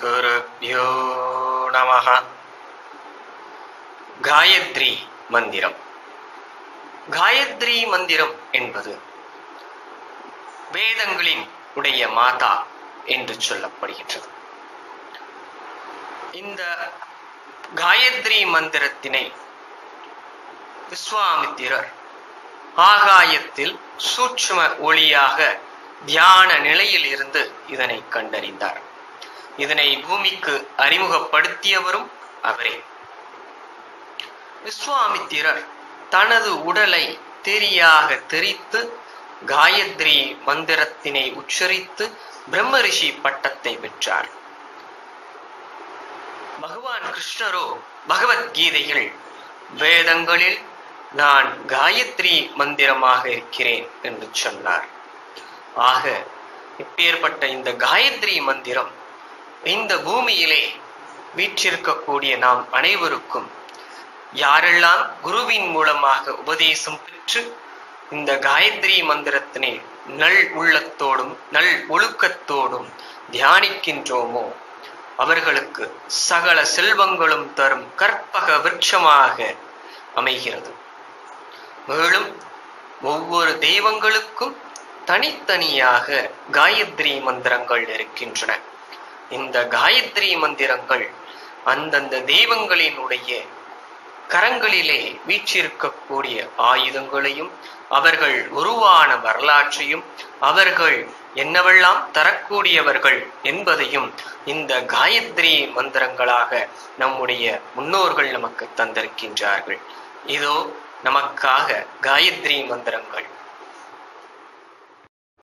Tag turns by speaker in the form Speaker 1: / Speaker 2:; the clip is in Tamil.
Speaker 1: குருப்யோ நமஹ. காயத்ரி மந்திரம். காயத்ரி மந்திரம் என்பது வேதங்களின் உடைய மாதா என்று சொல்லப்படுகின்றது. இந்த காயத்ரி மந்திரத்தினை விஸ்வாமித்திரர் ஆகாயத்தில் சூட்சும ஒளியாக தியான நிலையில் இருந்து இதனை கண்டறிந்தார். இதனை பூமிக்கு அறிமுகப்படுத்தியவரும் அவரே. விஸ்வாமித்திரர் தனது உடலை தெரியாக தெரித்து காயத்ரி மந்திரத்தினை உச்சரித்து பிரம்மரிஷி பட்டத்தை பெற்றார். பகவான் கிருஷ்ணரோ பகவத்கீதையில் வேதங்களில் நான் காயத்ரி மந்திரமாக இருக்கிறேன் என்று சொன்னார். ஆக இப்பேற்பட்ட இந்த காயத்ரி மந்திரம் இந்த பூமியிலே வீற்றிருக்கக்கூடிய நாம் அனைவருக்கும் யாரெல்லாம் குருவின் மூலமாக உபதேசம் பெற்று இந்த காயத்ரி மந்திரத்தினை நல் உள்ளத்தோடும் நல் ஒழுக்கத்தோடும் தியானிக்கின்றோமோ அவர்களுக்கு சகல செல்வங்களும் தரும் கற்பக விருட்சமாக அமைகிறது. மேலும் ஒவ்வொரு தெய்வங்களுக்கும் தனித்தனியாக காயத்ரி மந்திரங்கள் இருக்கின்றன. இந்த காயத்ரி மந்திரங்கள் அந்தந்த தெய்வங்களினுடைய கரங்களிலே வீற்றிருக்கக்கூடிய ஆயுதங்களையும் அவர்கள் உருவான வரலாற்றையும் அவர்கள் என்னவெல்லாம் தரக்கூடியவர்கள் என்பதையும் இந்த காயத்ரி மந்திரங்களாக நம்முடைய முன்னோர்கள் நமக்கு தந்திருக்கின்றார்கள். இதோ நமக்காக காயத்ரி மந்திரங்கள்.